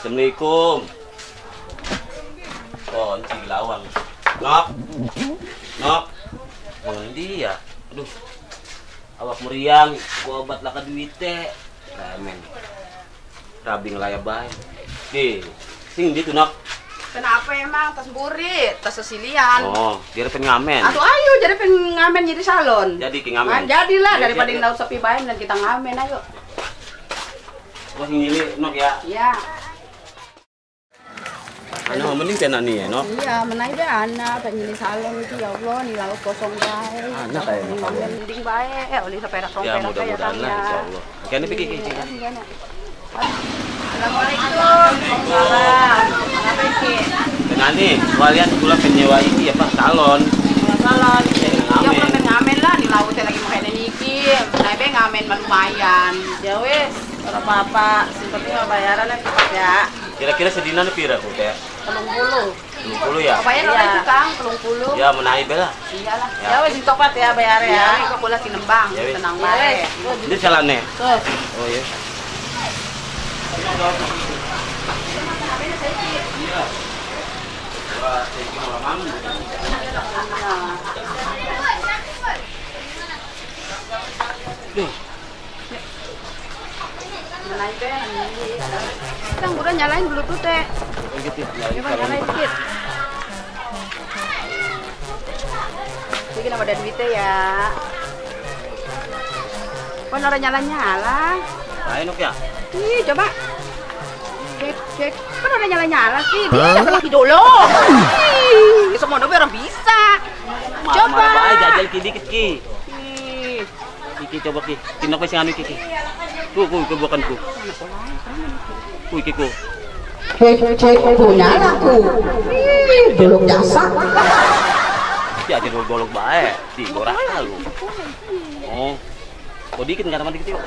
Assalamualaikum. Oh, anci lawan. Nok. Nok. Mandi ya. Aduh. Awak meriang, gua obat laka duit teh. Ramen. Rabing laya bae. Sing di tuh Nok. Kenapa emang tas burit, tas sesilian? Oh, dia pengen ngamen. Aduh ayo jadi pengen ngamen jadi salon. Jadi ki ngamen. Jadilah daripada di laut sepi bae dan kita ngamen ayo. Wah, ngili Nok ya. Iya. Ano mending tenan nih ya, Nok. Iya, menaik be anak pengen di salon itu ya Allah, di laut kosong bae. Anak kayak Nok. Mending bae, oli seperak rong Ya perak mudah-mudahan lah insyaallah. Kayaknya pikir Assalamualaikum. Waalaikumsalam. Kenapa iki? Tenan nih, kalian pula penyewa ini apa salon. Salon. Ya Ngamen. pengen ngamen lah di laut lagi makan niki. Menaik be ngamen lumayan. Ya wes, ora apa-apa. Sing penting bayarannya cepat ya. Kira-kira sedina nih pira kok teh? 30. 30 ya? Bayar oleh tukang 30. Ya menaik bela. Iyalah. Ya. Ya wes topat ya bayar ya. Kok bola sinembang. Ya, wes. Tenang bae. Ini jalannya. Tuh. Oh iya. Menaik be. Kita udah nyalain Bluetooth teh. Coba nyalain dikit. Jadi nama ada duitnya ya. Kok orang nyala-nyala? Lain Nok ya? Ih, coba. Cek. Kan orang nyala-nyala sih. Dia lagi dulu. Ih, semua orang bisa. Coba. Bae jajal ki dikit ki. Ih. Ki coba ki. Tinok wis nganu ki. Ku bukan ku. Ki ku. Cek punya laku. Ih, belum jasa. Ki aja bolok bae. Di gorak lu. Oh. Kok dikit enggak sama dikit yuk.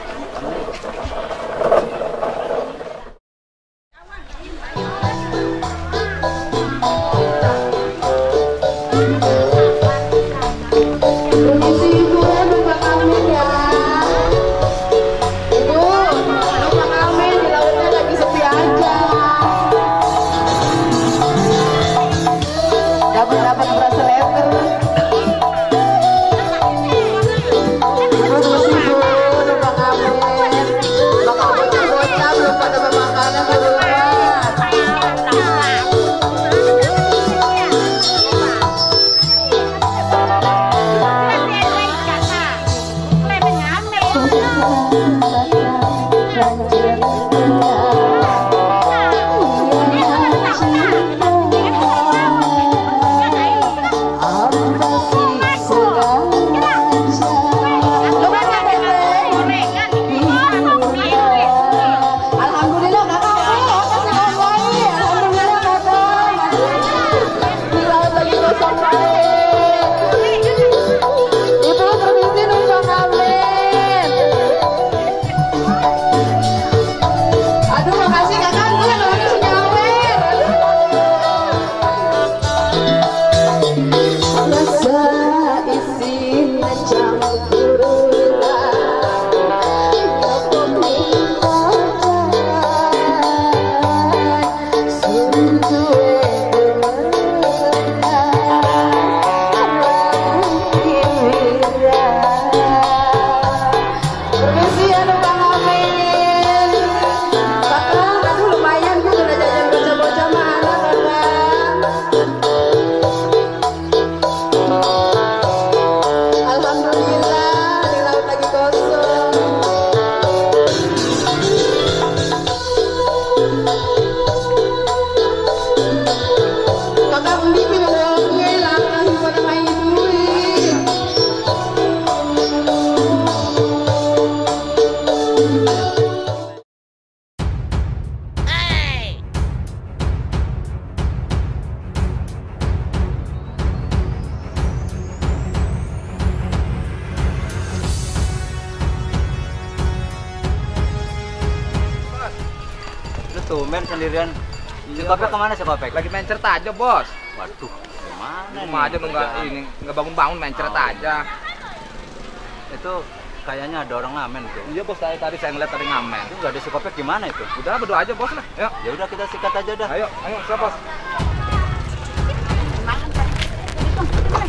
Tumben sendirian. Si Kopek kemana si Kopek? Lagi main cerita aja, Bos. Waduh, gimana Rumah aja lu nggak bangun-bangun main cerita aja. Itu kayaknya ada orang ngamen tuh. Iya bos, tadi saya ngeliat tadi ngamen. Itu nggak ada si Kopek gimana itu? Udah berdoa aja bos lah. Ayo, Ya udah kita sikat aja dah. ayo, siap bos. Makan kan. Hitung, hitung.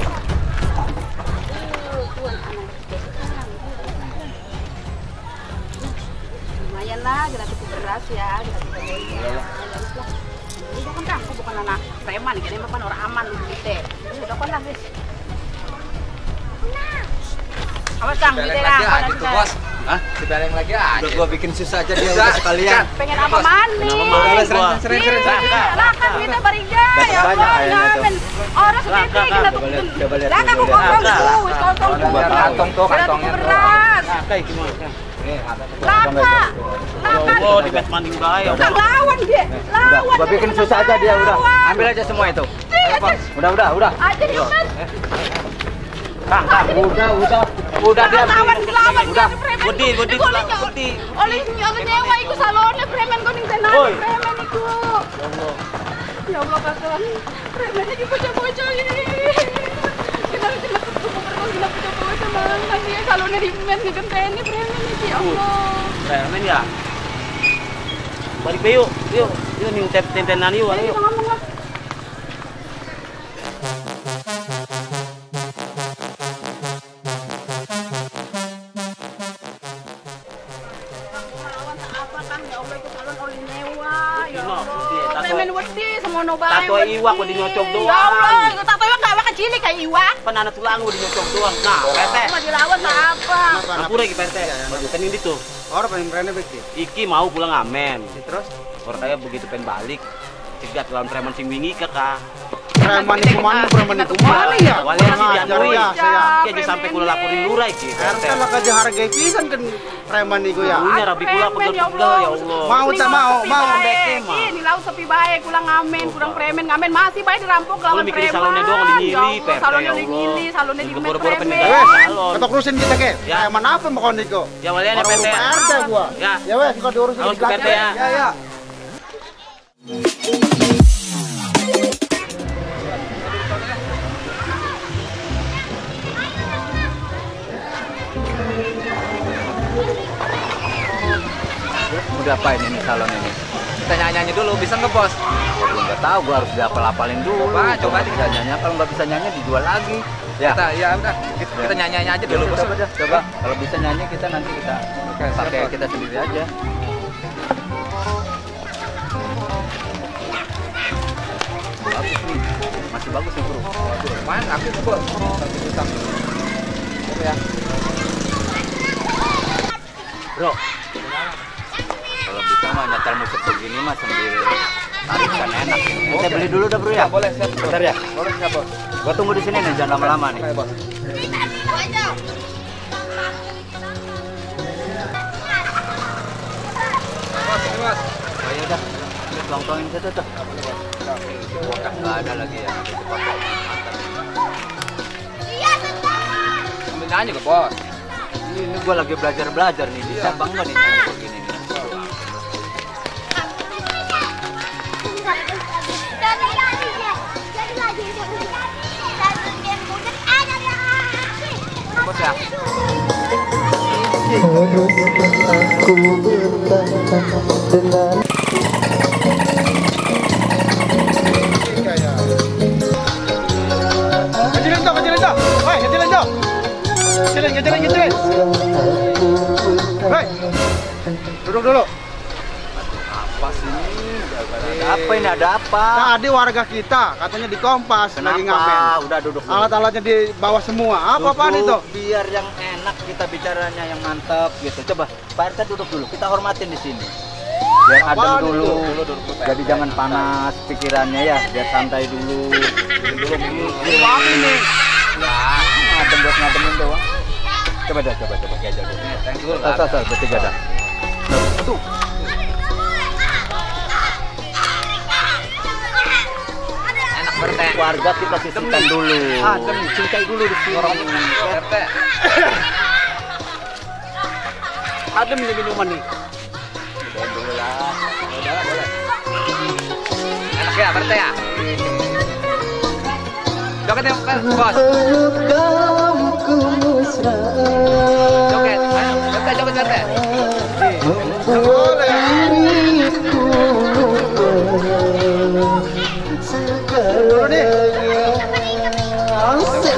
Lumayan lah, gratis beras ya, gratis beras. Udah kan dah, aku bukan anak preman, jadi bukan orang aman gitu. Udah kan lah, guys. Awas Kang, Sepeleng gitu lagi lah. aja tuh bos. Hah? Sepeleng lagi aja. Udah gua bikin susah aja dia Udah, udah sekalian. Pengen apa mani? Kenapa mani? Sering. Lah kan kita bariga ya. banyak kayaknya tuh. Ngamen. Orang sedikit kita tuh. Coba lihat. Lah kan aku kosong tuh, wis kosong tuh. Kantong tuh, kantongnya tuh. Beras. Kayak gimana? Nih, ada tuh. Laka. Laka. Oh, di bed manding bahaya. Bukan lawan dia. Lawan. Gua bikin susah aja dia udah. Ambil aja semua itu. Udah. Aja dia kan. Kang, Udah dia. Lawan lawan. Udah. Budi. Oleh nyewa iku salone preman kok ning tenan Woi. preman iku. Ya Allah kakak. Preman iki bocah-bocah ini. Kita harus cepat kumpul gila bocah-bocah mang. Dia salone di men ngenteni preman iki ya Allah. Preman ya. Balik be yuk. Yuk ning tentenan yuk. Ayo Ayo. ngomong lah. Preman wedi semono bae. Tato iwak kok dinyocok doang. Ya Allah, tato iwak gak bakal cilik kayak iwak. Pan anak tulang udah dinyocok doang. Nah, PT. Cuma dilawan tak apa. Aku lagi PT. Kan ini tuh. Orang pengen preman begitu. Iki mau pulang ngamen. Terus Orang kaya begitu pengen balik. Cegat lawan preman sing wingi kakak. Preman itu mana ya? Walian sih Ngajar diambil. ya saya. Iya jadi sampai kula laporin lurah iki. RT lah kerja harga pisan kan preman iku ya. Punya rabi kula pegel-pegel ya Allah. Mau tak mau beke mah. Ini laut sepi bae, kurang ngamen, kurang premen, ngamen masih bae dirampok lawan mikir preman. salonnya doang dinyili, PT, salonnya ya Allah. dinyili, salonnya di Boro-boro premen. peninggalan. Wes, Salon. ketok rusin kita ke. Ya. Preman apa mau kon iku? Ya walian ya PT. RT gua. Ya. Ya wes, kau diurusin Awas di belakang. ke PT ya. Ya. udah apain ini salon ini? Kita nyanyi dulu, bisa nggak bos? Gua nggak tahu, gua harus dihafal-hafalin dulu. Coba aja. Bisa nyanyi, kalau nggak bisa nyanyi dijual lagi. Ya. Ya udah, kita nyanyi aja dulu bos. Coba, kalau bisa nyanyi kita nanti kita pakai kita sendiri aja. Bagus nih, masih bagus nih bro. Main aku tuh bos. Oke ya. Bro, Kalau bisa mah nyetel musik begini mah sambil tarik kan enak. Saya beli dulu dah bro ya. Boleh, siap. Bentar ya. Boleh, siap bos. Gua tunggu di sini nih, jangan lama-lama nih. Oke bos. Bos, ini bos. Oh ya udah, tuang-tuangin situ tuh. Nggak ada lagi ya. Sambil nyanyi ke bos. Ini gua lagi belajar nih, bisa bangga nih nyanyi begini nih. Bos ya. Aku bertahan dengan Kecilin tuh. Woi, kecilin tuh. Kecilin. Woi. Duduk dulu. Apa sih ini? Ada apa ini? Ada apa? Tadi warga kita katanya di Kompas lagi ngamen. Kenapa? Udah duduk dulu. Alat-alatnya di bawah semua. Apa-apaan itu? Duduk, biar yang enak kita bicaranya yang mantap gitu. Coba Pak RT duduk dulu. Kita hormatin di sini. Biar adem Apaan dulu. itu? Jadi jangan panas pikirannya ya. Biar santai dulu. Dulu Ini apa nih? Ya, ngadem buat ngademin doang. Coba diajar dulu. Thank you. Tuh, bertiga dah. Tuh. Enak berteh. Warga kita sisihkan dulu. Adem. Cintai dulu di sini. RT. Adem ini minuman nih. Udah dulu lah. Boleh. Enak ya berteh ya. Joget ya bos. peluk kamu ku mesra. Joget, ayo, joget, joget, joget. Membuat diriku segalanya. Asik.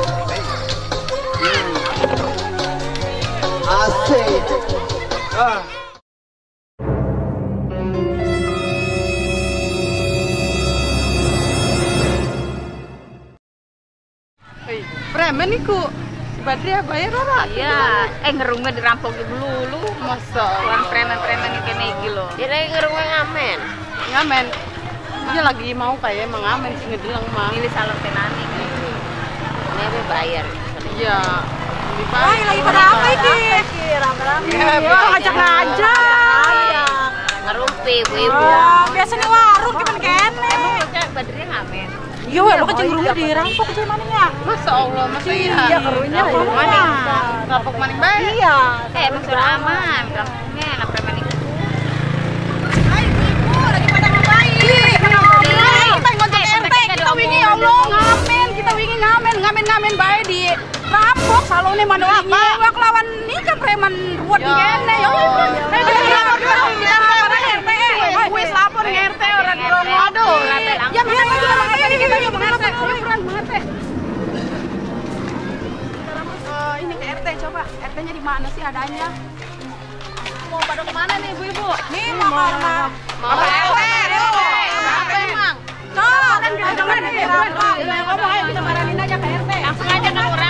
Asik. Preman iku. Badria bayar ora? Iya, ngerungnya dirampok dulu. Masa. Tuan preman-preman yang kena iki lho. Jadi ngerungnya ngamen. Ngamen. Dia lagi mau kayak emang ngamen sih ngedelang mah. Ini salon tenani. Ini bayar. Iya. Lagi pada apa iki? Rame-rame. Ya, ngajak-ngajak. Ngerumpi ibu-ibu. Biasanya warung gimana kene? Emang Badria ngamen. Iya, lo kan cenderungnya dirampok aja maningnya. Masa Allah, masa iya kerunya mana? Rampok maning bae. Iya. Emang sudah aman. Rampoknya anak preman itu. Hai ibu, lagi pada ngapain? Kita ngontek RT, kita wingi ya Allah ngamen, kita wingi ngamen bae di rampok salone mana wingi. Wak lawan nikah preman buat di kene ya. Wis lapor RT orang di Romo. Aduh. Ya biar kita ini ke RT coba. RT-nya di mana sih adanya? Mau pada kemana nih ibu-ibu? Nih mau ke RT. Apa emang? Tuh, jangan dirampok. Ngomong ayo kita marahin aja ke RT. Langsung aja ke lurah.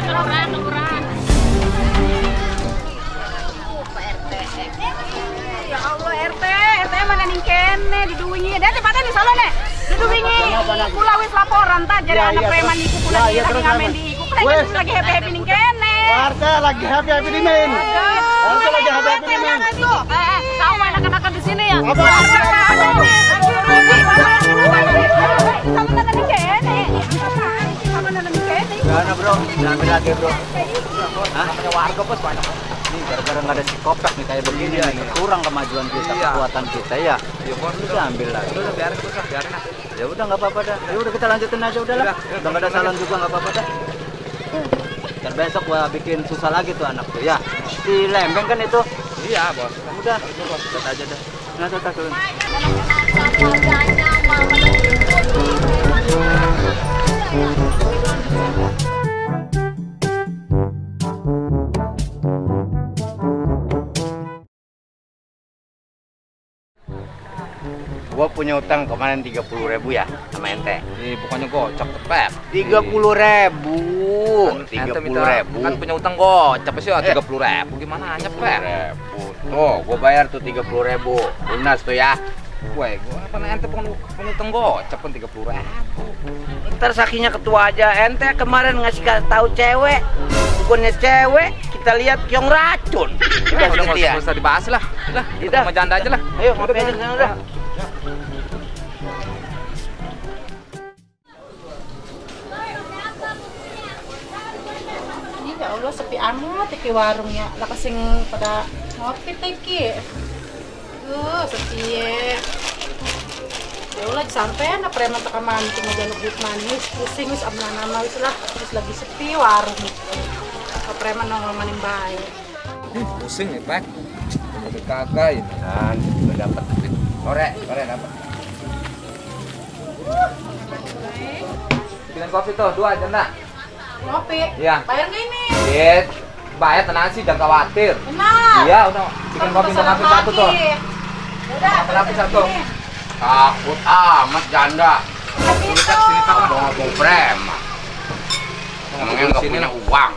Ya Allah RT mana ning kene diduwingi. Dadi pada di salone. Diduwingi. Kula wis laporan ta jadi anak preman iku kula lagi ngamen di iku. Kula lagi happy ning kene. RT lagi happy di main. RT lagi happy di main. Tahu anak-anak di sini ya. Apa? Sama nana ning kene. Sama nana ning kene. Gimana bro? Jangan lagi bro. Hah? Ada warga bos banyak. Ini gara-gara nggak ada psikopat nih kayak begini nih. Kurang kemajuan kita, kekuatan kita ya. Iya bos, Kita ambil lagi. udah biarin bos, biarin lah. Ya udah nggak apa-apa dah. Ya udah kita lanjutin aja udahlah. Udah nggak ada salah juga nggak apa-apa dah. Dan besok gua bikin susah lagi tuh anak tuh ya. Si Lembeng kan itu. Iya bos. Udah, bos lihat aja dah. Nah, tuh turun. Gua punya utang kemarin 30.000 ya sama ente. Ini bukannya gocap tepet. 30.000. Ente minta kan punya utang gocap sih 30.000. Gimana hanya pet? Tuh, gua bayar tuh 30.000. Lunas tuh ya. Woi, gua apa ente punya utang gocap kan 30.000. Ntar sakinya ketua aja. Ente kemarin ngasih tahu cewek. Bukannya cewek, kita lihat kiong racun. Udah nggak usah dibahas lah. Lah, kita sama janda aja lah. Ayo, ngopi aja sana udah. Ya Allah sepi amat iki warungnya. Lah kasing pada ngopi teh iki. Sepi. Ya Allah sampean na preman teka mancing aja nubut manis. Pusing wis amna nama wis lah. Wis lagi sepi warung. Preman nongol maning bae. Pusing nih, Pak. Udah kagak ini. Kan, udah dapat. Sore dapat. Bikin kopi tuh, 2 janda. Ngopi? Iya. Bayar nggak ini? Bayar tenang sih, jangan khawatir. Benar. Iya, udah. Bikin kopi untuk kopi satu tuh. Udah. Kopi satu. Takut amat janda. Sini Pak ngomong preman. Ngomongnya nggak punya uang.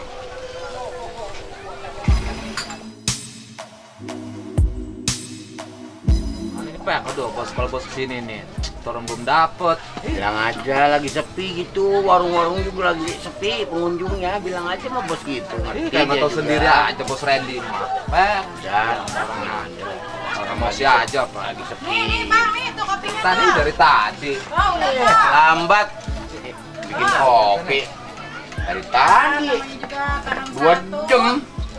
Ini Pak, aduh bos kalau bos kesini nih, orang belum dapet. Bilang aja lagi sepi gitu, warung-warung juga lagi sepi pengunjungnya. Bilang aja mah bos gitu. Kayak nggak tahu sendiri aja bos Randy mah. Pak, Dan orang aja. orang masih aja Pak. Lagi sepi. itu kopinya. Tadi dari tadi. Oh, udah. Lambat bikin kopi. Dari tadi Juga kadang 2 jam.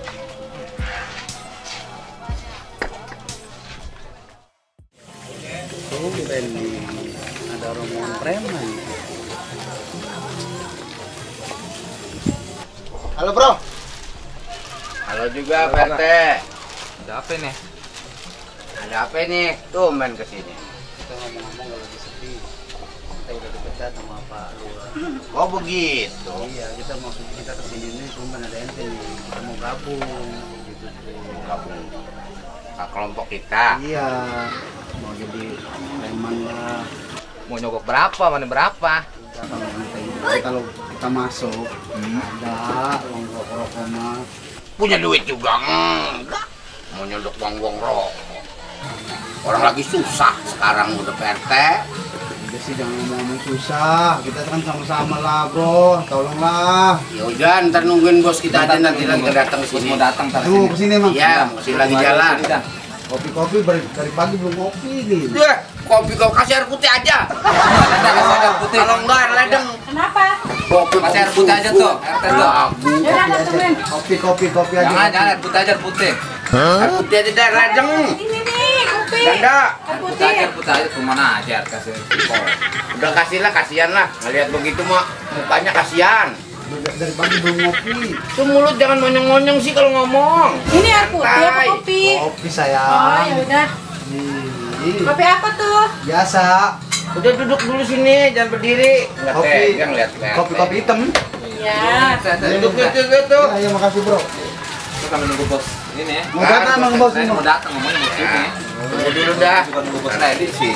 Ada rombongan preman. Halo bro. Halo juga Pak RT. Ada apa nih? Ada apa nih? Tumben kesini. Kita ngomong-ngomong gak lagi sedih. Kita udah dipecat sama Pak Lurah. Oh begitu. Iya, kita maksud kita kesini nih cuma ada ente nih. Kita mau gabung gitu tuh. Gabung ke kelompok kita. Iya. Mau jadi preman lah. Mau nyogok berapa? Mana berapa? Kalau kita masuk ada uang rokok mah. Punya duit juga enggak. Mau nyodok uang rokok. Orang lagi susah sekarang udah PRT. Udah sih jangan ngomong susah. Kita kan sama-sama lah bro. Tolonglah. Ya udah ntar nungguin bos kita aja nanti lagi datang sini. Mau datang tar Tuh kesini emang. Iya, masih lagi jalan. Kopi-kopi dari pagi belum ngopi nih. Deh, kopi kau kasih air putih aja. Ada kasih air putih. Kalau enggak air ledeng. Kenapa? Kopi Kasih air putih aja tuh. RT tuh. Ya udah temen. Kopi aja. Jangan air putih aja air putih. Air putih aja deh ledeng. Ini nih kopi. Ganda. Air Putih aja, putih. putih aja kemana aja kasih. Udah kasih lah, kasihan lah. Ngeliat begitu mah mukanya kasihan. Dari pagi belum ngopi. Tuh mulut jangan monyong-monyong sih kalau ngomong. Ini air putih apa kopi? Kopi sayang. Oh ya udah. Nih. Kopi apa tuh? Biasa. Udah duduk dulu sini, jangan berdiri. Nggak Kopi. tegang lihat. Kopi hitam. Iya. Duduk tuh. Ya, makasih bro. Kita kami nunggu bos ini ya. Mau datang emang bos Saya ini. mau datang ngomongnya bos ini. Tunggu dulu dah. Bukan nunggu bos lain sih.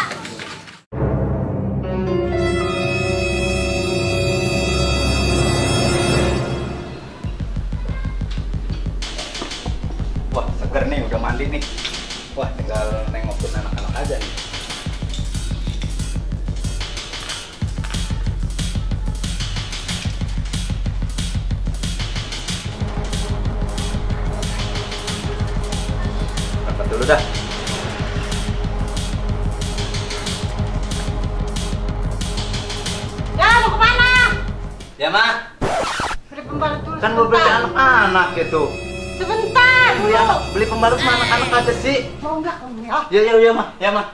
Wah, seger nih, udah mandi nih. Wah, tinggal nengokin anak-anak aja nih. Angkat dulu dah. Ya mau kemana? Ya, Ma. Beli pembalut dulu. Kan mau beli sebentar. anak-anak gitu. Sebentar. Beli pembalut sama anak-anak aja sih. Mau nggak kamu ya? Ya, Ma. Ya, Ma.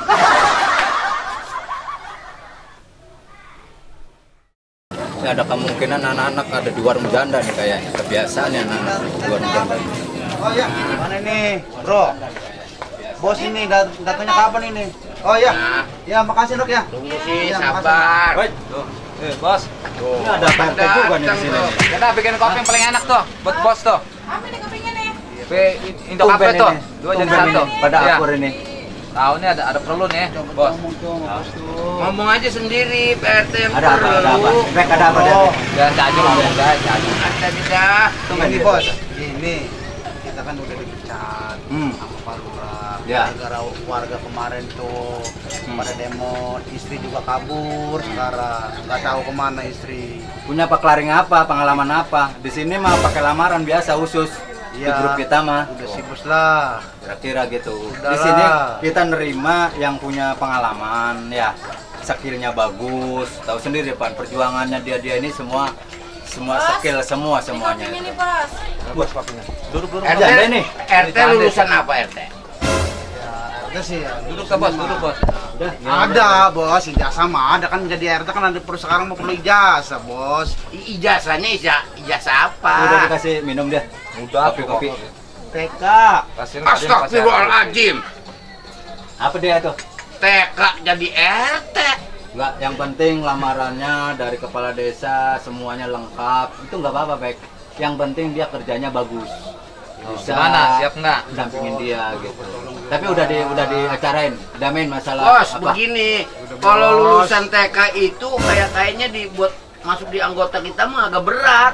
Ini ada kemungkinan anak-anak ada di warung janda nih kayaknya. Kebiasaan ya anak-anak di warung janda. Oh ya, mana ini, bro? Bos ini datanya kapan ini? Oh ya, ya makasih dok ya. Tunggu sih, Iya, sabar. Woi, tuh. Bos. Ini ada PRT juga nih di sini. nih. Kita bikin kopi yang paling enak tuh buat bos tuh. Apa nih kopinya nih? Indo kafe Tumben tuh. ini. 2 jadi Tumben 1. ini. Pada akur ini. Tahu nih ada perlu nih, bos. Ngomong aja sendiri, PRT yang Ada apa? Ada apa? Rek ada apa? Oh, Biasa aja lah, biasa aja. ada tidak. Tumben Ini ini. bos, ini kita kan udah dipecat sama Pak Lurah. Ya. Gara-gara warga kemarin tuh pada demo, istri juga kabur sekarang. Nggak tahu kemana istri. Punya peklaring apa? Pengalaman apa? Di sini mah pakai lamaran biasa khusus. Di Iya. grup kita mah. Udah sibuk lah. Kira-kira gitu. Di Udahlah. sini kita nerima yang punya pengalaman ya. Skillnya bagus. Tahu sendiri Pan, perjuangannya dia ini semua skill semuanya. Ini bos. Bos papinya. Duduk RT Janda ini. RT lulusan apa RT? Ya, ada sih ya. Duduk tuh bos, duduk bos. Udah. Ada bos, ijazah mah ada kan jadi RT kan ada perlu sekarang mau perlu ijazah bos. Ijazahnya ijazah apa? Udah dikasih minum dia. Udah, Kopi. TK. Kasihin Astagfirullahaladzim. Apa dia tuh? TK jadi RT. Enggak, yang penting lamarannya dari kepala desa semuanya lengkap. Itu nggak apa-apa, Bek. Yang penting dia kerjanya bagus. Bisa Gimana? Siap nggak? dampingin dia gitu. Tapi udah diacarain, damain masalah Bos, begini. Kalau lulusan TK itu kayaknya dibuat masuk di anggota kita mah agak berat.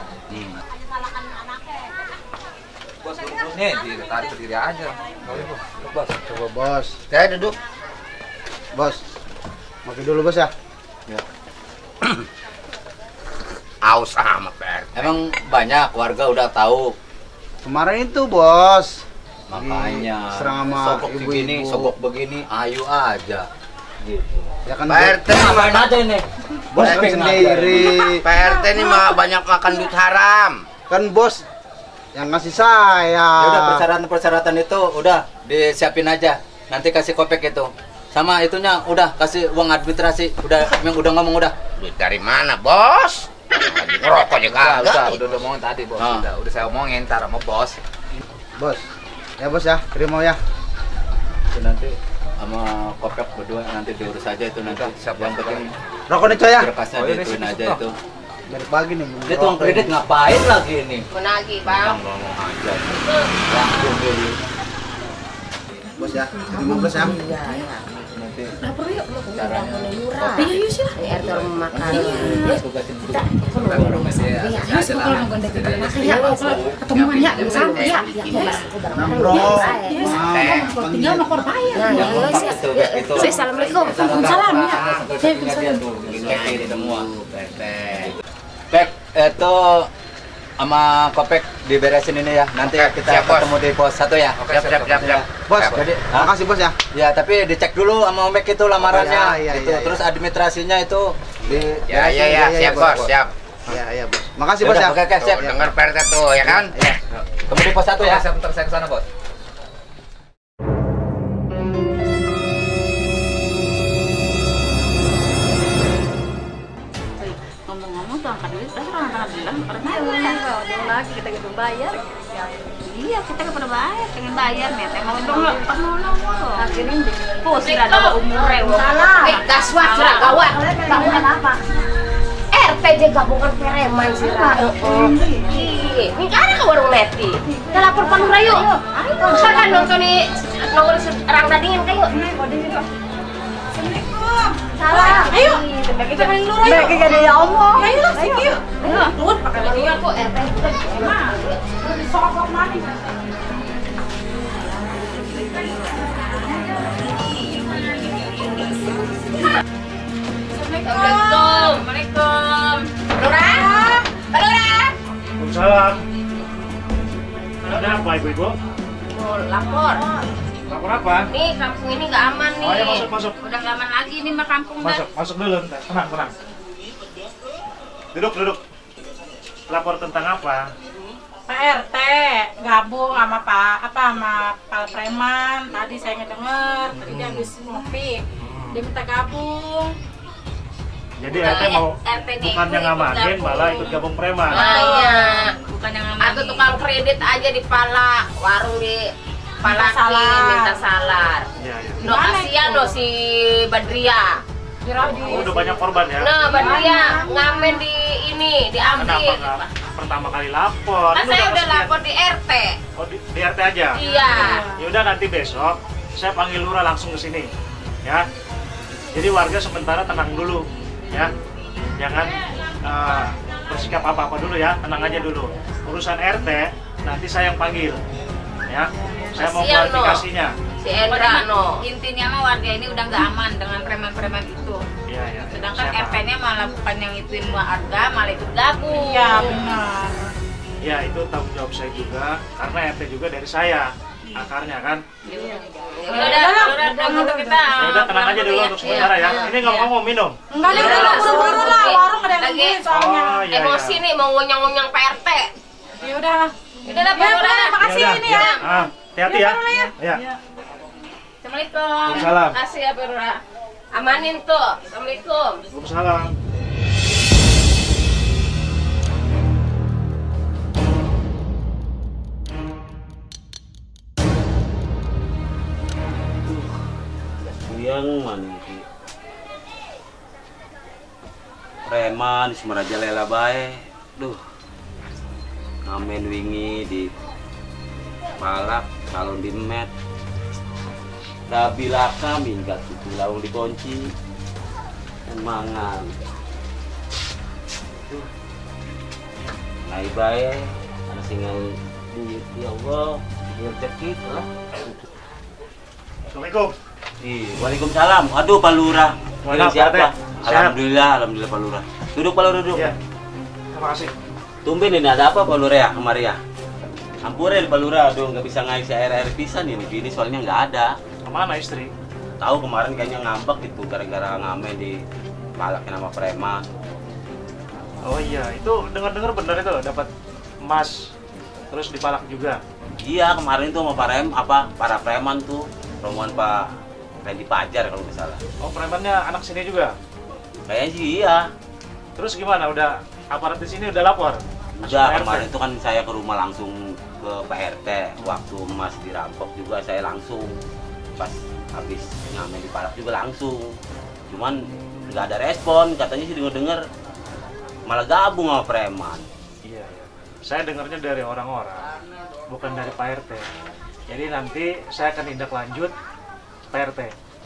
Bos, duduk nih, ditarik ke diri aja. Bos, coba bos. Saya duduk. Bos. Ngopi dulu bos ya. Aus amat, Per. Emang banyak warga udah tahu. Kemarin itu bos. Makanya Serang sama sogok ibu-ibu. begini, sogok begini, ayo aja. Gitu. Ya kan Pak RT Ngapain aja ini? bos kan Bos sendiri. Pak RT ini mah banyak makan duit haram. Kan bos yang ngasih saya. Ya udah persyaratan itu udah disiapin aja. Nanti kasih kopek itu. Sama itunya udah kasih uang administrasi. Udah ngomong udah. Duit dari mana, Bos? Ngerokok juga udah omongin tadi, Bos. Udah saya omongin ntar sama Bos. Bos. Ya bos ya, terima ya. Itu nanti sama kopek berdua nanti diurus aja itu nanti. Siap, Yang penting Rokok nih coy ya. berkasnya diituin aja itu. Dari pagi nih. Dia tuang kredit ngapain lagi ini? Menagih, Bang. Ngomong aja. Langsung dulu. Bos ya, terima bos ya. Nanti Lapor yuk. caranya. Kopi yuk sih lah. RT orang makan. Tugasin dulu. Ketemuan ya, santai ya. Nongkrong. Tinggal mau korbayan. Saya assalamualaikum. Waalaikumsalam ya. Semua. Pek, itu sama Kopek diberesin ini ya. Nanti kita siap, Bos. ketemu di pos 1 ya. Oke, siap. Bos, Jadi, makasih bos ya. ya tapi dicek dulu sama Om Bek itu lamarannya. Oh, iya, itu. iya. Terus administrasinya itu di Ya, siap, Bos, siap. Iya bos. Makasih bos ya. Oke, siap. Tuh, denger PRT tuh, ya kan? Iya. Ketemu di pos 1 ya. Saya bentar saya kesana, Bos. Ngomong-ngomong tuh angkat duit, orang bilang pernah lagi kita gitu bayar. Iya, kita nggak pernah bayar, pengen bayar nih. Emang dong lo, penolong. Akhirnya pusing ada umurnya. Salah. Gaswat sudah gawat. Gawat apa? RT aja gabungan preman sih, Ra. Ini kan ada ke warung Neti. Kita lapor Pak Lurah yuk. Misalkan nonton orang dadingin kayu. Salah. Ayo. Kita main Lurah yuk. Kayak gak ya Allah. Ayo lah, yuk. Nuhun pakai Lurah kok RT itu emang. Sokok manis. Assalamualaikum. Lurah. Pak Lurah. Waalaikumsalam. Ada apa ibu-ibu? Mau lapor. Lapor apa? Nih kampung ini nggak aman nih. Oh ya masuk. Udah nggak aman lagi nih mah kampung dah. Masuk dulu, ntar. Tenang. Duduk. Lapor tentang apa? Pak RT gabung sama Pak Preman. Tadi saya ngedenger, tadi dia habis ngopi. Dia minta gabung. Jadi RT mau bukannya ngamanin, malah ikut gabung preman. Nah, iya. Bukan yang ngamanin. Atau tukang kredit aja di Pala, warung di Pala minta salar. Iya. No kasihan lo si Badria. Oh, udah banyak korban ya? Nah, Badria ngamen diambil. Kenapa nggak pertama kali lapor? Kan Ini saya udah kesekian. lapor di RT. Oh, di RT aja? Iya. Ya udah nanti besok saya panggil lurah langsung ke sini, ya. Jadi warga sementara tenang dulu, ya. Jangan bersikap apa-apa dulu ya, tenang aja dulu. Urusan RT nanti saya yang panggil, ya. Saya mau Kasihan, no. klarifikasinya. Si Endra no. Intinya mah warga ini udah nggak aman dengan preman-preman itu. Iya. Sedangkan Saya paham. RT-nya malah bukan yang ituin warga, malah ikut gabung. Iya, benar. Ya itu tanggung jawab saya juga, karena RT juga dari saya akarnya kan. Udah kita. Ya udah tenang aja dulu untuk sementara ya. Ini nggak mau minum. Enggak ada buru-buru lah, warung ada yang Lagi. nungguin soalnya. Oh iya. Emosi nih mau ngunyang-ngunyang PRT. Ya udah. Udah lah, Pak Lurah. Makasih ini ya. Hati-hati ya. Ya. Assalamualaikum. Waalaikumsalam. Makasih ya, Pak Lurah. Amanin tuh. Assalamualaikum. Waalaikumsalam. Yang mana ini? Preman di Semarajalela bae. Duh. Ngamen wingi di Palak, salon di Met. Dabilaka minggat itu laung dikunci. Emangan. Duh. Ngai bae, ana singal duit ya Allah, rezeki lah. Assalamualaikum. Waalaikumsalam. Aduh, Pak Lurah. Mana, Siapa? Pak Teh? Alhamdulillah Pak Lurah. Duduk Pak Lurah, duduk. Ya. Terima kasih. Tumben ini ada apa Pak Lurah ya kemari ya? Ampurin Pak Lurah, aduh nggak bisa ngasih air pisan ini. Gini soalnya nggak ada. Kemana istri? Tahu kemarin kayaknya ngambek gitu gara-gara ngamen di Palakin sama preman. Oh iya, itu dengar-dengar benar itu dapat emas terus dipalak juga. Iya, kemarin tuh sama para preman tuh rombongan Pak Randy Pajar kalau nggak salah. Oh, premannya anak sini juga. Kayaknya sih iya. Terus gimana? Udah aparat di sini udah lapor? Udah, kemarin itu kan saya ke rumah langsung ke Pak RT. Waktu Mas dirampok juga saya langsung. Pas habis ngamen di Palak juga langsung. Cuman nggak ada respon, katanya sih denger malah gabung sama preman. Iya. Saya dengarnya dari orang-orang, bukan dari Pak RT. Jadi nanti saya akan tindak lanjut Pak RT.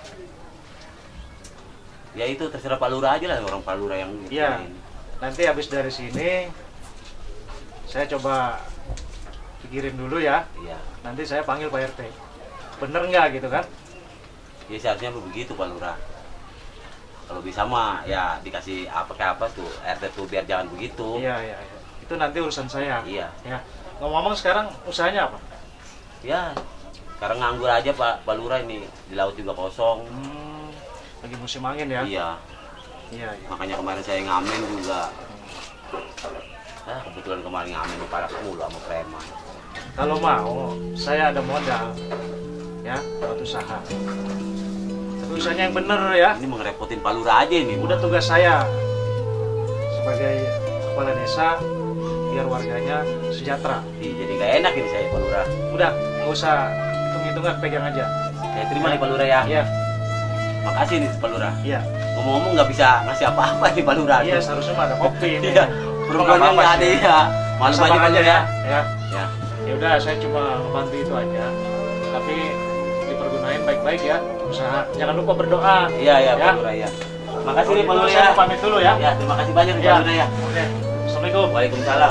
Ya itu terserah Pak Lurah aja lah, orang Pak Lurah yang Iya. Nanti habis dari sini saya coba pikirin dulu ya. Iya. Nanti saya panggil Pak RT. Bener nggak gitu kan? Ya seharusnya begitu Pak Lurah. Kalau bisa mah ya dikasih apa tuh RT tuh biar jangan begitu. Iya. Itu nanti urusan saya. Iya. Ya. Ngomong-ngomong sekarang usahanya apa? Ya, sekarang nganggur aja Pak Lurah ini, di laut juga kosong. Lagi musim angin ya? Iya. Makanya kemarin saya ngamen juga. Kebetulan kemarin ngamen di Palak mulu sama preman. Kalau mau, saya ada modal. Ya, buat usaha. Tapi usahanya yang bener ya. Ini ngerepotin Pak Lurah aja ini. Udah tugas saya sebagai kepala desa, biar warganya sejahtera. Jadi nggak enak ini saya Pak Lurah. Udah, nggak usah hitung-hitungan, pegang aja. Saya terima nih Pak Lurah ya. Iya. Makasih nih Pak Lurah. Iya. Ngomong-ngomong nggak bisa ngasih apa-apa nih Pak Lurah. Iya, seharusnya mah ada kopi ini. Iya. Perempuannya nggak ada ya. Malu aja Pak Lurah ya. Ya. Ya udah, saya cuma membantu itu aja. Tapi dipergunain baik-baik ya. Usaha. Jangan lupa berdoa. Iya Pak Lurah ya. Makasih nih Pak Lurah ya. Saya pamit dulu ya. Ya, terima kasih banyak Pak Lurah ya. Oke. Assalamualaikum. Waalaikumsalam.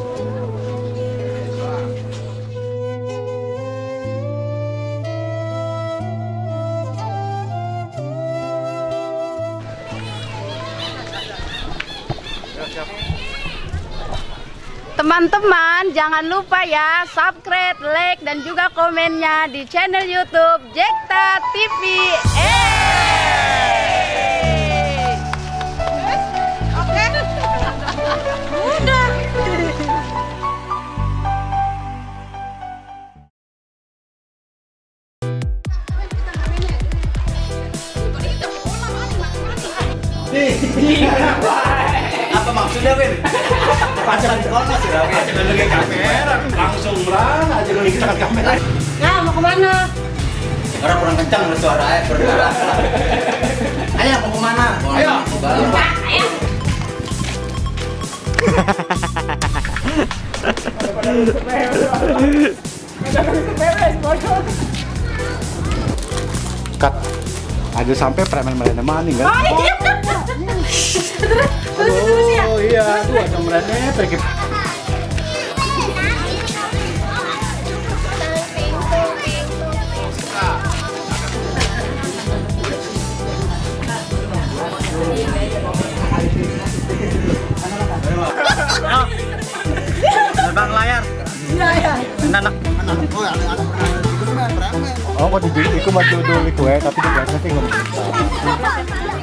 Teman-teman, jangan lupa ya subscribe, like, dan juga komennya di channel YouTube Jekta TV. Oke. Udah. Apa maksudnya, Win? Pasang di kono sih, Win. Jangan lagi kamera, langsung berana aja lagi dengan kamera. Nah, mau kemana? Orang kurang kencang suaranya, berdua. Ayo, mau kemana? Ayo. Ayo. Kat, aja sampai preman mereka maning kan? Oh iya, tuh ada mereka pergi. Bang layar. Iya. Anak. Oh, kok di iku maju dulu iku tapi di belakang ngomong.